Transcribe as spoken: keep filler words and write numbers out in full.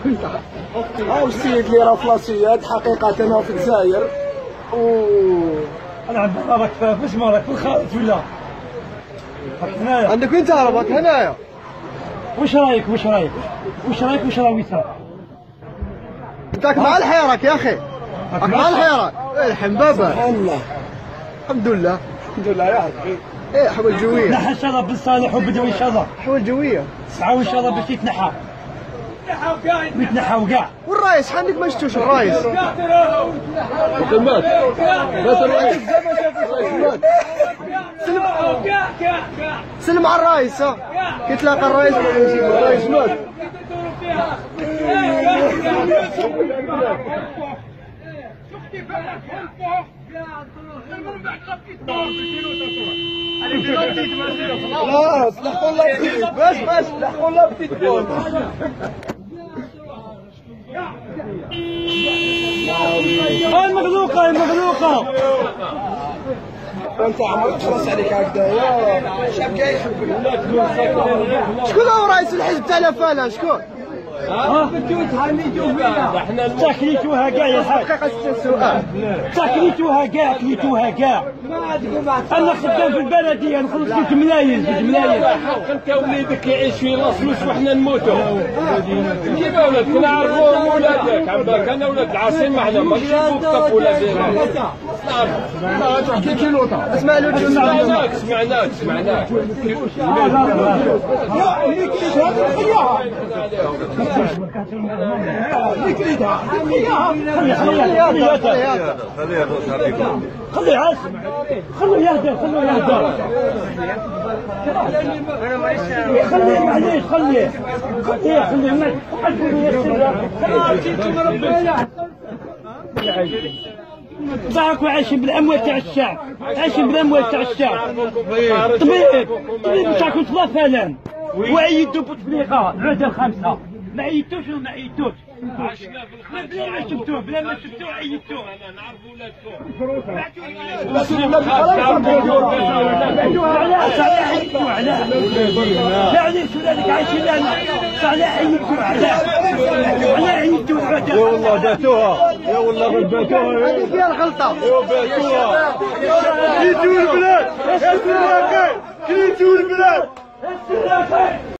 هاو السيد اللي راه في لاسياد حقيقة هو في الجزائر و انا عند راك فاش مالك في الخارج ولا هنايا عندك انت راك هنايا. واش رايك واش رايك واش رايك واش راه ويسار انتك مع الحيرك يا اخي راك مع الحيرك. الحم بابا الله الحمد لله الحمد لله يا ربي. ايه حول جويه نحى ان شاء الله بن صالح وبدوي ان شاء الله حول جويه سعوا ان شاء الله باش يتنحى يتنحى وكاع. والرايس شحال عندك ما شفتوش الرايس؟ مات مات الرئيس. سلم سلم على الرايس ها كي تلاقى الرايس الرئيس مات. لا سلحوا الله بتيت باش باش سلحوا الله بتيت المغلوقة المغلوقة انت عمرك خلاص عليك هكذايا شاب جاي يحبك. شكون هو رئيس الحزب تاع لافالا شكون؟ احنا تاكليتوها كاع يا حاج. سؤال تاكليتوها كاع كليتوها كاع. انا خدام في البلديه نخلص لك ملايين زوج ملايين. انت وليدك يعيش في لاصلوش وحنا نموتوا. كيف ولادك نعرفوهم ولادك عم بالك انا ولاد العاصمه حنا ماشي فوق ولادنا. لا تحكي كي لوطا. اسمع له سمعناك سمعناك سمعناك. خليه عاش خليه يهدى خليه يهدى خليه معليش خليه خليه خليه ضحك وعايشين بالاموال تاع الشعب عايشين بالاموال تاع الشعب. طبيب طبيب تاعكم طلع فعلا وعيدوا بوتفليقه العهده الخامسه ما عيدتوش ولا ما عيدتوش؟ عشنا في الخارج بلا ما شفتوه بلا ما شفتوه عيدتوه. انا نعرف ولادكم. صالح عيدتوه علاه معليش ولادك عايشين لنا صالح عيدتوه علاه علاه عيدتوه العهده. يا والله باتوها يا والله باتوها هذه فيها الغلطه. يا باتوها كليتوا البلاد كليتوا البلاد.